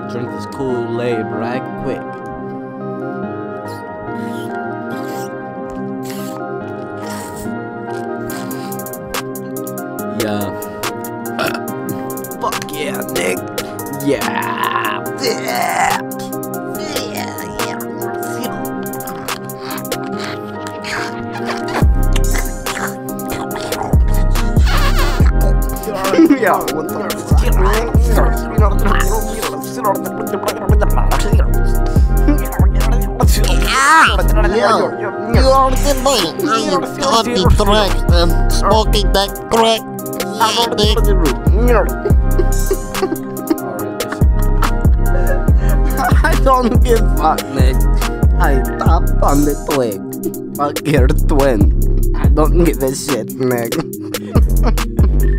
drink this KoolAid right quick. Yeah. Fuck yeah, Nick. Yeah. Yeah. Yeah, what the You are the man. I am on the tracks and smoking that crack. I don't give a fuck, Nick. I tap on the twig. Fuck your twin. I don't give a shit, Nick.